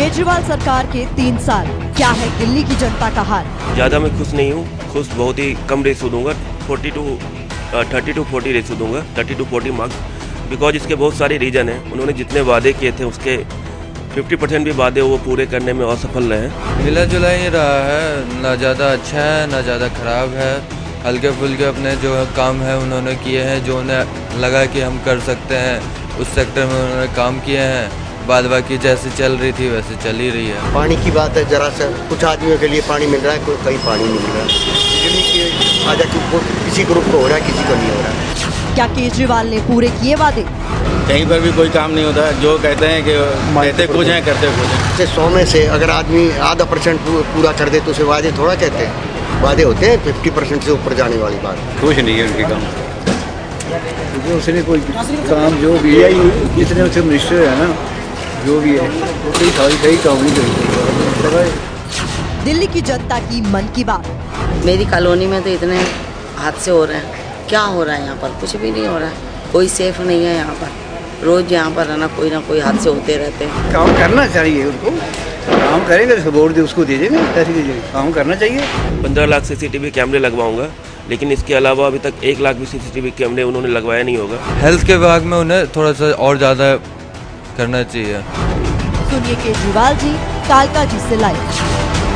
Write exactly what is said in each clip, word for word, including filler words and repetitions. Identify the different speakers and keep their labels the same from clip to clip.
Speaker 1: केजरीवाल सरकार के तीन साल, क्या है दिल्ली की जनता का हाल?
Speaker 2: ज़्यादा मैं खुश नहीं हूँ, खुश बहुत ही कम रेशो दूंगा, forty two thirty two forty ratio दूंगा, thirty two forty marks, because इसके बहुत सारे रीजन हैं। उन्होंने जितने वादे किए थे उसके फिफ्टी परसेंट भी वादे वो पूरे करने में असफल रहे।
Speaker 3: मिला जुला ही रहा है, ना ज़्यादा अच्छा है ना ज़्यादा ख़राब है। हल्के फुल्के अपने जो काम है उन्होंने किए हैं, जो उन्हें लगा कि हम कर सकते हैं उस सेक्टर में उन्होंने काम किए हैं। बाद बाकी जैसे चल रही थी वैसे चल ही रही है।
Speaker 4: पानी की बात है, जरा सा कुछ आदमियों के लिए पानी मिल रहा है, कोई कहीं पानी नहीं मिल रहा है। बिजली की आजा किसी ग्रुप को हो रहा है, किसी को नहीं हो रहा है।
Speaker 1: क्या केजरीवाल ने पूरे किए वादे?
Speaker 5: कहीं पर भी कोई काम नहीं होता, जो कहते हैं कि कहते कुछ हैं करते कुछ हैं।
Speaker 4: जैसे सौ में से अगर आदमी आधा परसेंट पूरा कर दे तो उसे वादे थोड़ा कहते हैं, वादे होते हैं फिफ्टी परसेंट से ऊपर जाने वाली बात।
Speaker 5: कुछ नहीं है उनके काम,
Speaker 6: जो उसने कोई काम जो भी है, जितने उसे मिनिस्टर है ना, जो भी है वो कई सारी कई काम नहीं करते।
Speaker 1: दिल्ली की जनता की मन की बात।
Speaker 7: मेरी कॉलोनी में तो इतने हादसे हो रहे हैं, क्या हो रहा है यहाँ पर? कुछ भी नहीं हो रहा है, कोई सेफ नहीं है यहाँ पर। रोज यहाँ पर है ना कोई ना कोई हादसे होते रहते हैं।
Speaker 6: काम करना चाहिए उनको, काम करेंगे तो वोट दे उसको दे देंगे, ऐसे कीजिए, काम करना चाहिए।
Speaker 2: पंद्रह लाख सीसीटीवी कैमरे लगवाऊंगा, लेकिन इसके अलावा अभी तक एक लाख भी सीसीटीवी कैमरे उन्होंने लगवाया नहीं होगा।
Speaker 3: हेल्थ के विभाग में उन्हें थोड़ा सा और ज़्यादा करना चाहिए।
Speaker 1: सुनिए केजरीवाल जी कालका जी से लाइव।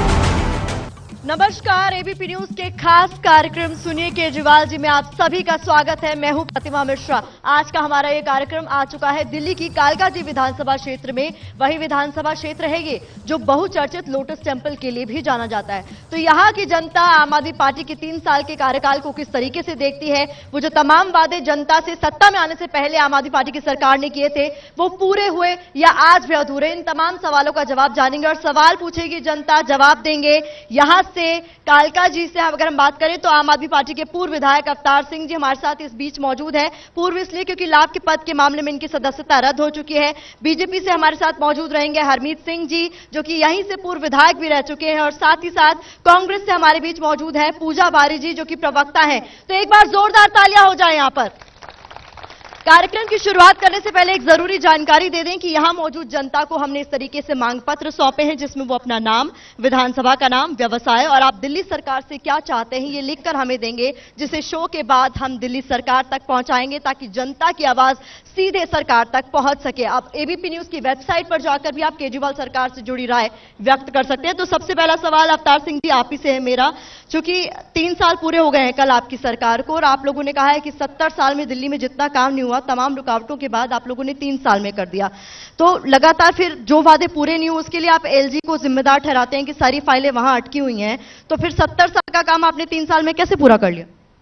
Speaker 1: नमस्कार, एबीपी न्यूज के खास कार्यक्रम सुनिए केजरीवाल जी में आप सभी का स्वागत है। मैं हूं प्रतिमा मिश्रा। आज का हमारा ये कार्यक्रम आ चुका है दिल्ली की कालका जी विधानसभा क्षेत्र में। वही विधानसभा क्षेत्र है ये जो बहुचर्चित लोटस टेम्पल के लिए भी जाना जाता है। तो यहाँ की जनता आम आदमी पार्टी के तीन साल के कार्यकाल को किस तरीके से देखती है, वो जो तमाम वादे जनता से सत्ता में आने से पहले आम आदमी पार्टी की सरकार ने किए थे वो पूरे हुए या आज भी अधूरे, इन तमाम सवालों का जवाब जानेंगे। और सवाल पूछेगी जनता, जवाब देंगे। यहाँ से कालका जी से अगर हम बात करें तो आम आदमी पार्टी के पूर्व विधायक अवतार सिंह जी हमारे साथ इस बीच मौजूद है। पूर्व इसलिए क्योंकि लाभ के पद के मामले में इनकी सदस्यता रद्द हो चुकी है। बीजेपी से हमारे साथ मौजूद रहेंगे हरमीत सिंह जी, जो कि यहीं से पूर्व विधायक भी रह चुके हैं। और साथ ही साथ कांग्रेस से हमारे बीच मौजूद है पूजा बारी जी, जो कि प्रवक्ता है। तो एक बार जोरदार तालियां हो जाए यहां पर। कार्यक्रम की शुरुआत करने से पहले एक जरूरी जानकारी दे दें कि यहां मौजूद जनता को हमने इस तरीके से मांग पत्र सौंपे हैं, जिसमें वो अपना नाम, विधानसभा का नाम, व्यवसाय और आप दिल्ली सरकार से क्या चाहते हैं ये लिखकर हमें देंगे, जिसे शो के बाद हम दिल्ली सरकार तक पहुंचाएंगे ताकि जनता की आवाज सीधे सरकार तक पहुंच सके। आप एबीपी न्यूज की वेबसाइट पर जाकर भी आप केजरीवाल सरकार से जुड़ी राय व्यक्त कर सकते हैं। तो सबसे पहला सवाल अवतार सिंह जी आप ही से है मेरा, चूंकि तीन साल पूरे हो गए हैं कल आपकी सरकार को, और आप लोगों ने कहा है कि सत्तर साल में दिल्ली में जितना काम नहीं हुआ तमाम रुकावटों के बाद आप लोगों ने तीन साल में कर दिया। तो लगातार फिर जो वादे पूरे नहीं हुए उसके लिए आप एलजी को जिम्मेदार ठहराते हैं कि सारी फाइलें वहां अटकी हुई हैं। तो फिर सत्तर साल का काम आपने तीन साल में कैसे पूरा कर लिया?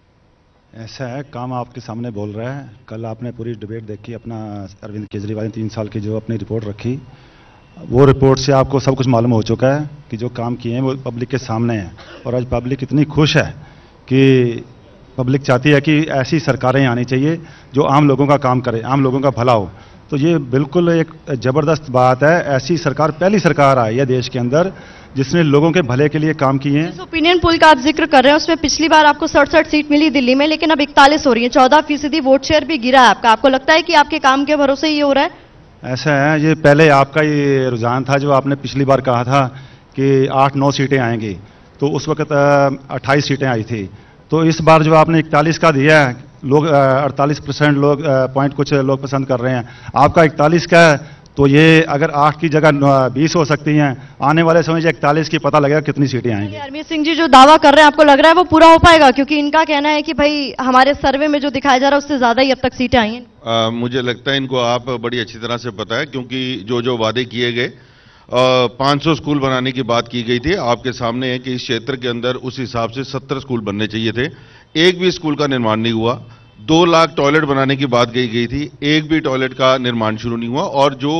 Speaker 8: ऐसा है, काम आपके सामने बोल रहा है। कल आपने पूरी डिबेट देखी, अपना अरविंद केजरीवाल ने तीन साल की जो अपनी रिपोर्ट रखी, वो रिपोर्ट से आपको सब कुछ मालूम हो चुका है कि जो काम किए हैं वो पब्लिक के सामने है। और आज पब्लिक इतनी खुश है कि पब्लिक चाहती है कि ऐसी सरकारें आनी चाहिए जो आम लोगों का काम करे, आम लोगों का भला हो। तो ये बिल्कुल एक ज़बरदस्त बात है। ऐसी सरकार पहली सरकार आई है देश के अंदर जिसने लोगों के भले के लिए काम किए हैं।
Speaker 1: ओपिनियन पोल का आप जिक्र कर रहे हैं, उसमें पिछली बार आपको सड़सठ सीट मिली दिल्ली में, लेकिन अब इकतालीस हो रही है, चौदह फीसदी वोट शेयर भी गिरा है आपका। आपको लगता है कि आपके काम के भरोसे ये हो रहा है?
Speaker 8: ऐसा है, ये पहले आपका ये रुझान था जो आपने पिछली बार कहा था कि आठ नौ सीटें आएंगी, तो उस वक्त अट्ठाईस सीटें आई थी। तो इस बार जो आपने इकतालीस का दिया है, लोग अड़तालीस परसेंट लोग पॉइंट कुछ लोग पसंद कर रहे हैं, आपका इकतालीस का है। तो ये अगर आठ की जगह बीस हो सकती हैं, आने वाले समय जो इकतालीस की पता लगेगा कितनी सीटें आएंगी।
Speaker 1: हरमीत सिंह जी जो दावा कर रहे हैं आपको लग रहा है वो पूरा हो पाएगा? क्योंकि इनका कहना है कि भाई हमारे सर्वे में जो दिखाया जा रहा है उससे ज्यादा ही अब तक सीटें आई हैं।
Speaker 9: मुझे लगता है इनको आप बड़ी अच्छी तरह से पता है, क्योंकि जो जो वादे किए गए, पाँच सौ स्कूल बनाने की बात की गई थी। आपके सामने है कि इस क्षेत्र के अंदर उस हिसाब से सत्तर स्कूल बनने चाहिए थे, एक भी स्कूल का निर्माण नहीं हुआ। दो लाख टॉयलेट बनाने की बात कही गई थी, एक भी टॉयलेट का निर्माण शुरू नहीं हुआ। और जो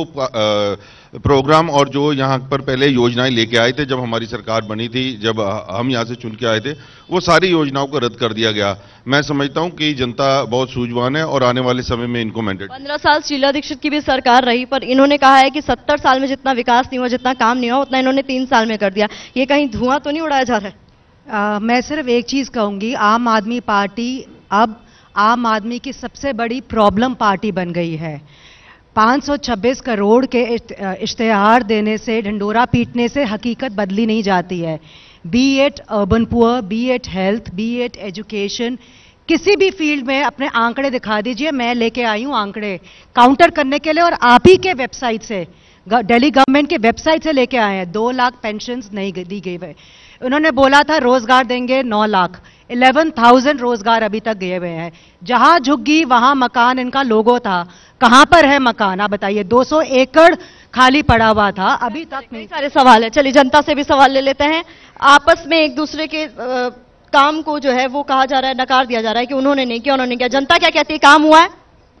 Speaker 9: आ, प्रोग्राम और जो यहाँ पर पहले योजनाएं लेके आए थे जब हमारी सरकार बनी थी, जब हम यहाँ से चुन के आए थे, वो सारी योजनाओं को रद्द कर दिया गया। मैं समझता हूँ कि जनता बहुत सूझवान है और आने वाले समय में इनको मैंडेट।
Speaker 1: पंद्रह साल शीला दीक्षित की भी सरकार रही, पर इन्होंने कहा है कि सत्तर साल में जितना विकास नहीं हुआ, जितना काम नहीं हुआ, उतना इन्होंने तीन साल में कर दिया। ये कहीं धुआं तो नहीं उड़ाया जा रहा है?
Speaker 10: आ, मैं सिर्फ एक चीज कहूंगी, आम आदमी पार्टी अब आम आदमी की सबसे बड़ी प्रॉब्लम पार्टी बन गई है। पाँच सौ छब्बीस करोड़ के इश्तेहार देने से, ढंडोरा पीटने से हकीकत बदली नहीं जाती है। Be it urban poor, be it health, be it education, किसी भी फील्ड में अपने आंकड़े दिखा दीजिए। मैं लेके आई हूं आंकड़े काउंटर करने के लिए, और आप ही के वेबसाइट से, दिल्ली गवर्नमेंट के वेबसाइट से लेके आए हैं। दो लाख पेंशन्स नहीं दी गई है। उन्होंने बोला था रोजगार देंगे नौ लाख, इलेवन थाउजेंड रोजगार अभी तक गए हुए हैं। जहां झुग्गी वहां मकान इनका लोगो था, कहां पर है मकान आप बताइए? दो सौ एकड़ खाली पड़ा हुआ था, अभी तक नहीं।
Speaker 1: सारे सवाल है, चलिए जनता से भी सवाल ले लेते हैं। आपस में एक दूसरे के आ, काम को जो है वो कहा जा रहा है, नकार दिया जा रहा है कि उन्होंने नहीं किया, उन्होंने किया। जनता क्या कहती है, काम हुआ है?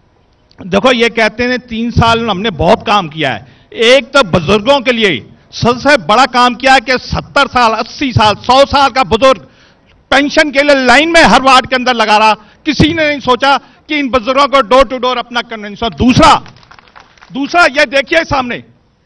Speaker 11: देखो, ये कहते हैं तीन साल हमने बहुत काम किया है। एक तो बुजुर्गों के लिए सबसे बड़ा काम किया है कि सत्तर साल, अस्सी साल, सौ साल का बुजुर्ग पेंशन के लिए लाइन में हर वार्ड के अंदर लगा रहा। किसी ने नहीं सोचा कि इन बुजुर्गों को डोर टू डोर अपना कन्वेंशन। दूसरा दूसरा ये देखिए सामने,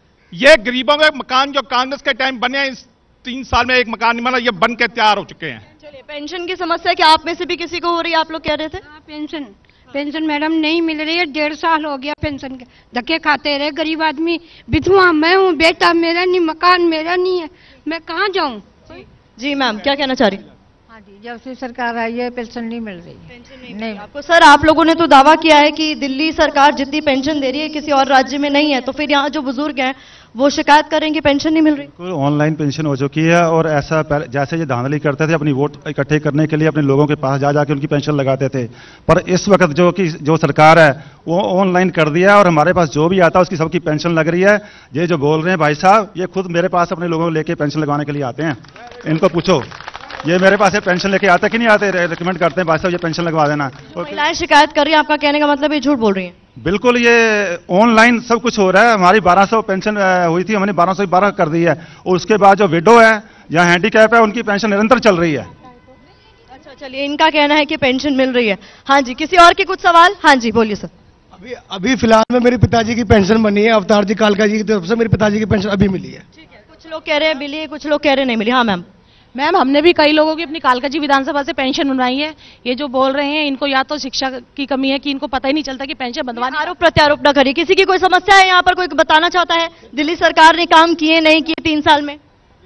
Speaker 11: ये गरीबों के मकान जो कांग्रेस के टाइम बने हैं, इस तीन साल में एक मकान नहीं बना, ये बन के तैयार हो चुके हैं।
Speaker 1: चलिए, पेंशन की समस्या क्या आप में से भी किसी को हो रही है? आप लोग कह रहे थे
Speaker 12: पेंशन पेंशन मैडम नहीं मिल रही है। डेढ़ साल हो गया पेंशन के धक्के खाते रहे। गरीब आदमी, विधवा मैं हूँ, बेटा मेरा नहीं, मकान मेरा नहीं है, मैं कहाँ जाऊँ?
Speaker 1: जी मैम, क्या कहना चाह रही?
Speaker 12: हाँ जी, जब से सरकार आई है पेंशन नहीं मिल रही। पेंशन नहीं, नहीं
Speaker 1: आपको? सर, आप लोगों ने तो दावा किया है कि दिल्ली सरकार जितनी पेंशन दे रही है किसी और राज्य में नहीं है, तो फिर यहाँ जो बुजुर्ग हैं वो शिकायत करें कि पेंशन नहीं मिल रही।
Speaker 8: ऑनलाइन पेंशन हो चुकी है, और ऐसा जैसे ये धांधली करते थे अपनी वोट इकट्ठे करने के लिए, अपने लोगों के पास जा जाके उनकी पेंशन लगाते थे। पर इस वक्त जो कि जो सरकार है वो ऑनलाइन कर दिया, और हमारे पास जो भी आता है उसकी सबकी पेंशन लग रही है। ये जो बोल रहे हैं भाई साहब, ये खुद मेरे पास अपने लोगों को लेके पेंशन लगवाने के लिए आते हैं। इनको पूछो, ये मेरे पास ये पेंशन लेके आते कि नहीं आते? रिकमेंड करते हैं भाई साहब ये पेंशन लगवा देना।
Speaker 1: महिलाएं शिकायत कर रही है, आपका कहने का मतलब ये झूठ बोल रही है?
Speaker 8: बिल्कुल, ये ऑनलाइन सब कुछ हो रहा है। हमारी बारह सौ पेंशन हुई थी, हमने बारह सौ बारह कर दी है, और उसके बाद जो विडो है या हैंडीकैप है उनकी पेंशन निरंतर चल रही है।
Speaker 1: अच्छा, चलिए, इनका कहना है कि पेंशन मिल रही है। हाँ जी, किसी और के कुछ सवाल? हाँ जी, बोलिए सर।
Speaker 13: अभी अभी फिलहाल में मेरे पिताजी की पेंशन बनी है, अवतार जी कालका जी की तरफ से मेरे पिताजी की पेंशन अभी मिली है।
Speaker 1: ठीक है, कुछ लोग कह रहे हैं मिली, कुछ लोग कह रहे नहीं मिली। हाँ मैम।
Speaker 14: मैम, हमने भी कई लोगों की अपनी कालका जी विधानसभा से पेंशन बनवाई है। ये जो बोल रहे हैं, इनको या तो शिक्षा की कमी है कि इनको पता ही नहीं चलता कि पेंशन बनवानी।
Speaker 1: आरोप प्रत्यारोप न करिए। किसी की कोई समस्या है यहाँ पर? कोई बताना चाहता है दिल्ली सरकार ने काम किए नहीं किए तीन साल में?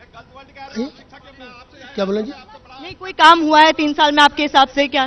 Speaker 13: क्या बोले जी?
Speaker 1: नहीं, कोई काम हुआ है तीन साल में आपके हिसाब से क्या?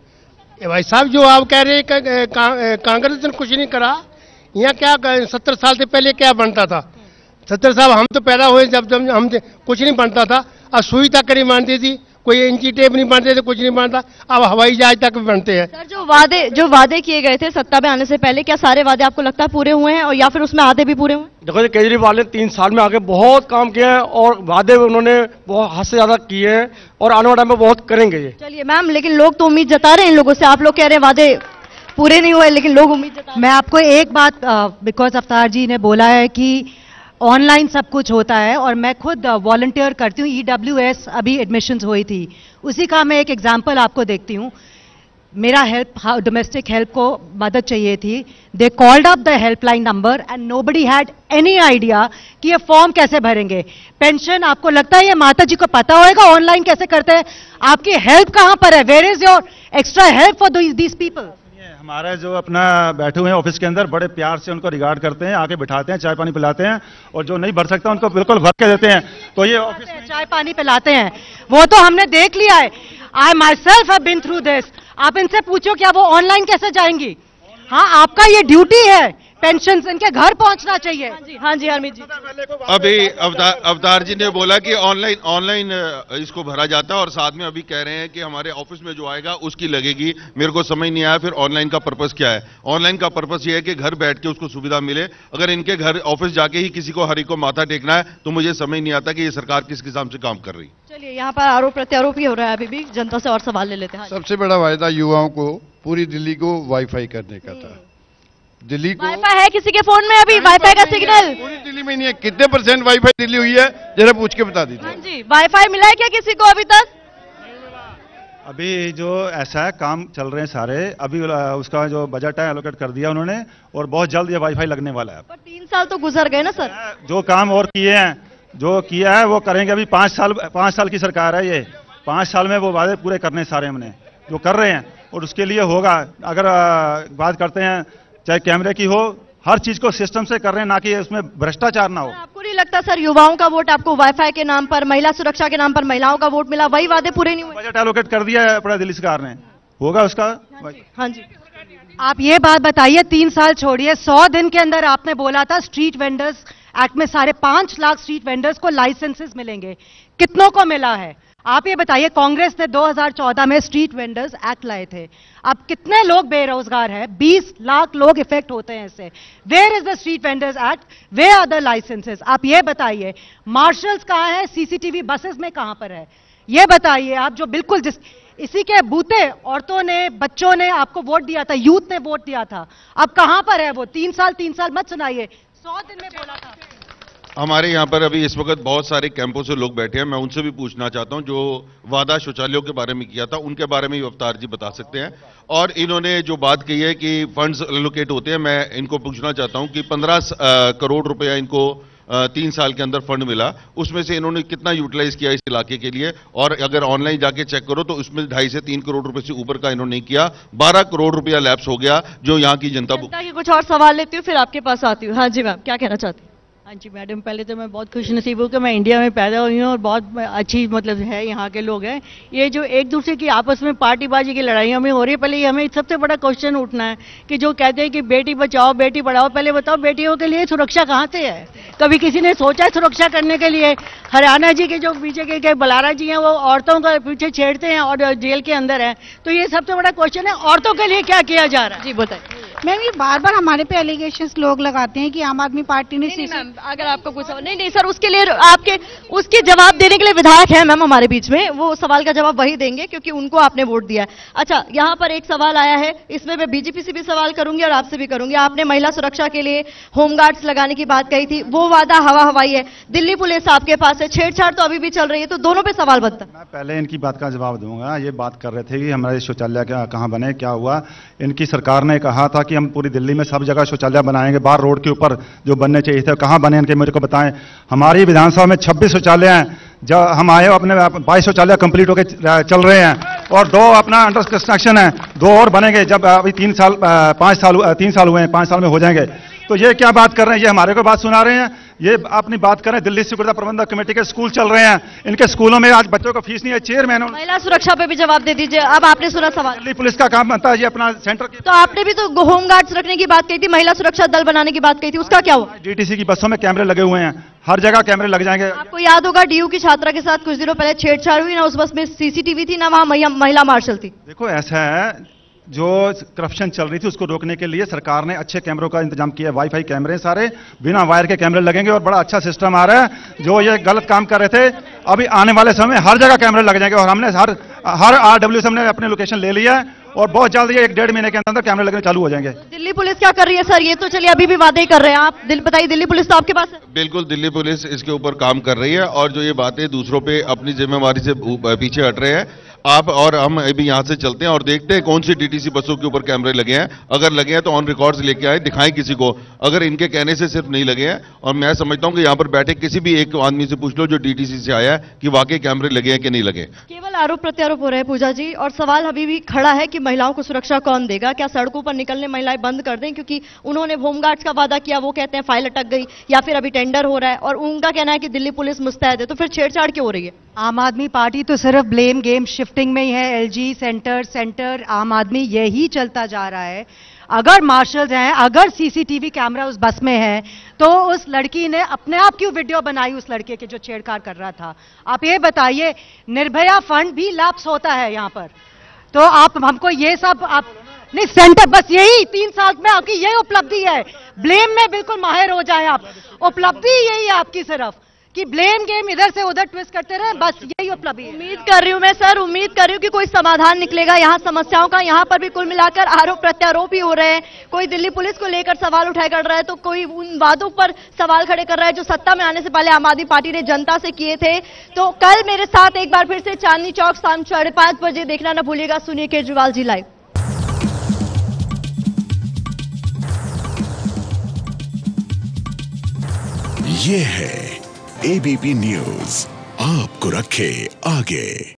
Speaker 13: ए भाई साहब, जो आप कह रहे हैं कांग्रेस ने कुछ नहीं करा। यहाँ क्या सत्तर साल से पहले क्या बनता था? सत्तर साल हम तो पैदा हुए जब जब हम कुछ नहीं बनता था। अब सुई तक नहीं बनती थी, कोई इंची टेप नहीं बनते थे, कुछ नहीं बनता। अब हवाई जहाज तक भी बनते हैं।
Speaker 1: सर, जो वादे जो वादे किए गए थे सत्ता में आने से पहले, क्या सारे वादे आपको लगता है पूरे हुए हैं, और या फिर उसमें आधे भी पूरे हुए?
Speaker 15: देखो, केजरीवाल ने तीन साल में आगे बहुत काम किया है, और वादे उन्होंने बहुत हद से ज्यादा किए हैं, और आने वाले टाइम में बहुत करेंगे ये।
Speaker 1: चलिए मैम, लेकिन लोग तो उम्मीद जता रहे हैं इन लोगों से। आप लोग कह रहे हैं वादे पूरे नहीं हुए, लेकिन लोग उम्मीद जता रहे हैं।
Speaker 10: मैं आपको एक बात, बिकॉज अवतार जी ने बोला है कि ऑनलाइन सब कुछ होता है, और मैं खुद वॉलंटियर करती हूँ। ईडब्ल्यूएस अभी एडमिशन्स हुई थी, उसी का मैं एक एग्जांपल आपको देखती हूँ। मेरा हेल्प, डोमेस्टिक हेल्प को मदद चाहिए थी। They called up the helpline number and nobody had any idea कि ये फॉर्म कैसे भरेंगे। पेंशन, आपको लगता है ये माता जी को पता होएगा ऑनलाइन कैसे करते हैं? आपकी हेल्प कहाँ पर है? Where is your extra help for these people?
Speaker 8: हमारे जो अपना बैठे हुए हैं ऑफिस के अंदर, बड़े प्यार से उनको रिगार्ड करते हैं, आके बिठाते हैं, चाय पानी पिलाते हैं, और जो नहीं भर सकता उनको बिल्कुल भर के देते हैं। तो ये ऑफिस में
Speaker 10: चाय पानी पिलाते हैं, वो तो हमने देख लिया है। I myself have been through this. आप इनसे पूछो क्या वो ऑनलाइन कैसे जाएंगी? हाँ, आपका ये ड्यूटी है, पेंशन इनके घर पहुंचना चाहिए। हाँ
Speaker 1: जी, हाँ जी, हरमीत जी।
Speaker 9: अभी अवतार अवतार जी ने बोला कि ऑनलाइन ऑनलाइन इसको भरा जाता है, और साथ में अभी कह रहे हैं कि हमारे ऑफिस में जो आएगा उसकी लगेगी। मेरे को समझ नहीं आया फिर ऑनलाइन का पर्पस क्या है। ऑनलाइन का पर्पस ये है कि घर बैठ के उसको सुविधा मिले। अगर इनके घर ऑफिस जाके ही किसी को हरी को माथा टेकना है, तो मुझे समझ नहीं आता कि ये सरकार किस किस्म से काम कर रही।
Speaker 1: चलिए, यहाँ पर आरोप प्रत्यारोप ही हो रहा है। अभी भी जनता से और सवाल ले लेते हैं।
Speaker 16: सबसे बड़ा वायदा युवाओं को पूरी दिल्ली को वाईफाई करने का था। दिल्ली को
Speaker 1: वाईफाई है किसी के फोन में? अभी वाईफाई का सिग्नल
Speaker 16: पूरी दिल्ली में नहीं है। कितने परसेंट वाईफाई दिल्ली हुई है, जरा पूछ के बता दीजिए।
Speaker 1: हाँ जी, वाईफाई मिला है क्या किसी को अभी तक?
Speaker 8: अभी जो ऐसा है, काम चल रहे हैं सारे। अभी उसका जो बजट है एलोकेट कर दिया उन्होंने, और बहुत जल्द ये वाईफाई लगने वाला है।
Speaker 1: पर तीन साल तो गुजर गए ना सर।
Speaker 8: जो काम और किए हैं, जो किया है वो करेंगे। अभी पाँच साल पाँच साल की सरकार है, ये पाँच साल में वो वादे पूरे करने सारे हमने जो कर रहे हैं, और उसके लिए होगा। अगर बात करते हैं चाहे कैमरे की हो, हर चीज को सिस्टम से कर रहे हैं, ना कि उसमें भ्रष्टाचार ना हो।
Speaker 1: आपको नहीं लगता सर युवाओं का वोट आपको वाईफाई के नाम पर, महिला सुरक्षा के नाम पर महिलाओं का वोट मिला, वही वादे पूरे नहीं हुए?
Speaker 8: बजट एलोकेट कर दिया है अपना दिल्ली सरकार ने, होगा उसका।
Speaker 1: हाँ जी,
Speaker 10: आप ये बात बताइए, तीन साल छोड़िए, सौ दिन के अंदर आपने बोला था स्ट्रीट वेंडर्स एक्ट में साढ़े पांच लाख स्ट्रीट वेंडर्स को लाइसेंसेस मिलेंगे, कितनों को मिला है? आप ये बताइए, कांग्रेस ने दो हज़ार चौदह में स्ट्रीट वेंडर्स एक्ट लाए थे, अब कितने लोग बेरोजगार हैं? बीस लाख लोग इफेक्ट होते हैं इससे। Where is the street vendors act, where are the licences? आप ये बताइए, मार्शल्स कहां है, सीसीटीवी बसेस में कहां पर है? ये बताइए आप, जो बिल्कुल जिस इसी के बूते औरतों ने, बच्चों ने आपको वोट दिया था, यूथ ने वोट दिया था, अब कहां पर है वो? तीन साल तीन साल मत सुनाइए, सौ दिन में बोला था।
Speaker 9: हमारे यहाँ पर अभी इस वक्त बहुत सारे कैंपों से लोग बैठे हैं, मैं उनसे भी पूछना चाहता हूं, जो वादा शौचालयों के बारे में किया था उनके बारे में अवतार जी बता सकते हैं। और इन्होंने जो बात कही है कि फंड्स एलोकेट होते हैं, मैं इनको पूछना चाहता हूं कि पंद्रह करोड़ रुपया इनको आ, तीन साल के अंदर फंड मिला, उसमें से इन्होंने कितना यूटिलाइज किया इस इलाके के लिए? और अगर ऑनलाइन जाके चेक करो तो उसमें ढाई से तीन करोड़ रुपए से ऊपर का इन्होंने नहीं किया, बारह करोड़ रुपया लैप्स हो गया जो यहाँ की जनता।
Speaker 1: जनता की कुछ और सवाल लेती हूँ, फिर आपके पास आती हूँ। हाँ जी मैम, क्या कहना चाहती हूँ?
Speaker 17: हाँ जी मैडम, पहले तो मैं बहुत खुशनसीब हूँ कि मैं इंडिया में पैदा हुई हूँ और बहुत अच्छी मतलब है यहाँ के लोग हैं। ये जो एक दूसरे की आपस में पार्टीबाजी की लड़ाइयों में हो रही है, पहले हमें सबसे बड़ा क्वेश्चन उठना है कि जो कहते हैं कि बेटी बचाओ बेटी पढ़ाओ, पहले बताओ बेटियों के लिए सुरक्षा कहाँ से है? कभी किसी ने सोचा है सुरक्षा करने के लिए? हरियाणा जी के जो बीजेपी के बलारा जी हैं वो औरतों का पीछे छेड़ते हैं और जेल के अंदर है, तो ये सबसे बड़ा क्वेश्चन है, औरतों के लिए क्या किया जा रहा है?
Speaker 1: जी बताइए
Speaker 12: मैम। ये बार बार हमारे पे एलिगेशंस लोग लगाते हैं कि आम आदमी पार्टी ने
Speaker 1: नहीं, नहीं, अगर आपको कुछ नहीं नहीं सर, उसके लिए आपके उसके जवाब देने के लिए विधायक है मैम हमारे बीच में, वो सवाल का जवाब वही देंगे क्योंकि उनको आपने वोट दिया है। अच्छा, यहाँ पर एक सवाल आया है, इसमें मैं बीजेपी से भी सवाल करूंगी और आपसे भी करूंगी। आपने महिला सुरक्षा के लिए होमगार्ड्स लगाने की बात कही थी, वो वादा हवा हवाई है, दिल्ली पुलिस आपके पास है, छेड़छाड़ तो अभी भी चल रही है, तो दोनों पे सवाल बनता है।
Speaker 8: मैं पहले इनकी बात का जवाब दूंगा। ये बात कर रहे थे कि हमारे शौचालय कहाँ बने, क्या हुआ। इनकी सरकार ने कहा था कि हम पूरी दिल्ली में सब जगह शौचालय बनाएंगे, बाहर रोड के ऊपर जो बनने चाहिए थे, कहां बने इनके मेरे को बताएं। हमारी विधानसभा में छब्बीस शौचालय हैं, जब हम आए अपने बाईस शौचालय कंप्लीट होकर चल रहे हैं और दो अपना अंडर कंस्ट्रक्शन है, दो और बनेंगे जब अभी तीन साल पांच साल तीन साल हुए हैं, पांच साल में हो जाएंगे। तो ये क्या बात कर रहे हैं? ये हमारे को बात सुना रहे हैं, ये अपनी बात कर रहे हैं। दिल्ली सिक्योरिटी प्रबंधक कमेटी के स्कूल चल रहे हैं, इनके स्कूलों में आज बच्चों को फीस नहीं है। चेयरमैन
Speaker 1: महिला सुरक्षा पे भी जवाब दे दीजिए। अब आपने सुना सवाल,
Speaker 8: दिल्ली पुलिस का काम बनता है ये अपना सेंटर।
Speaker 1: तो आपने भी तो होमगार्ड्स रखने की बात कही थी, महिला सुरक्षा दल बनाने की बात कही थी, उसका क्या हुआ?
Speaker 8: डीटीसी की बसों में कैमरे लगे हुए हैं, हर जगह कैमरे लग जाएंगे।
Speaker 1: आपको याद होगा डीयू की छात्रा के साथ कुछ दिनों पहले छेड़छाड़ हुई ना, उस बस में सीसीटीवी थी ना, वहां महिला मार्शल थी।
Speaker 8: देखो ऐसा है, जो करप्शन चल रही थी उसको रोकने के लिए सरकार ने अच्छे कैमरों का इंतजाम किया। वाईफाई कैमरे सारे बिना वायर के कैमरे लगेंगे और बड़ा अच्छा सिस्टम आ रहा है। जो ये गलत काम कर रहे थे, अभी आने वाले समय हर जगह कैमरे लग जाएंगे और हमने हर हर आरडब्ल्यू से हमने अपने लोकेशन ले लिया है और बहुत जल्द ये एक डेढ़ महीने के अंदर कैमरे लगने चालू हो जाएंगे।
Speaker 1: दिल्ली पुलिस क्या कर रही है सर? ये तो चलिए अभी भी वादे ही कर रहे हैं आप, दिल बताइए, दिल्ली पुलिस तो आपके पास है।
Speaker 9: बिल्कुल, दिल्ली पुलिस इसके ऊपर काम कर रही है और जो ये बातें दूसरों पे अपनी जिम्मेवारी से पीछे हट रहे हैं। आप और हम अभी यहाँ से चलते हैं और देखते हैं कौन सी डीटीसी बसों के ऊपर कैमरे लगे हैं। अगर लगे हैं तो ऑन रिकॉर्ड्स लेके आए, दिखाएं किसी को। अगर इनके कहने से सिर्फ नहीं लगे हैं, और मैं समझता हूं कि यहाँ पर बैठे किसी भी एक आदमी से पूछ लो जो डीटीसी से आया है कि वाकई कैमरे लगे हैं कि नहीं लगे।
Speaker 1: केवल आरोप प्रत्यारोप हो रहे हैं पूजा जी, और सवाल अभी भी खड़ा है कि महिलाओं को सुरक्षा कौन देगा? क्या सड़कों पर निकलने महिलाएं बंद कर दें क्योंकि उन्होंने होमगार्ड्स का वादा किया, वो कहते हैं फाइल अटक गई, या फिर अभी टेंडर हो रहा है और उनका कहना है कि दिल्ली पुलिस मुस्तैद है, तो फिर छेड़छाड़ क्यों हो रही है?
Speaker 10: आम आदमी पार्टी तो सिर्फ ब्लेम गेम शिफ्टिंग में ही है। एलजी सेंटर सेंटर आम आदमी यही चलता जा रहा है। अगर मार्शल्स हैं, अगर सीसीटीवी कैमरा उस बस में है, तो उस लड़की ने अपने आप क्यों वीडियो बनाई उस लड़के के जो छेड़छाड़ कर रहा था? आप ये बताइए, निर्भया फंड भी लैप्स होता है यहाँ पर, तो आप हमको ये सब आप नहीं सेंटर, बस यही तीन साल में आपकी यही उपलब्धि है। ब्लेम में बिल्कुल माहिर हो जाए आप, उपलब्धि यही है आपकी सिर्फ कि ब्लेम गेम इधर से उधर ट्विस्ट करते रहे, बस यही उपलब्धि है।
Speaker 1: उम्मीद कर रही हूं मैं सर, उम्मीद कर रही हूं कि कोई समाधान निकलेगा यहाँ समस्याओं का। यहाँ पर भी कुल मिलाकर आरोप प्रत्यारोप ही हो रहे हैं। कोई दिल्ली पुलिस को लेकर सवाल उठाया कर रहा है, तो कोई उन वादों पर सवाल खड़े कर रहा है जो सत्ता में आने से पहले आम आदमी पार्टी ने जनता से किए थे। तो कल मेरे साथ एक बार फिर से चांदनी चौक शाम साढ़े पांच बजे देखना न भूलिएगा। सुनिए केजरीवाल जी लाइव।
Speaker 18: ये है एबीपी न्यूज, आपको रखे आगे।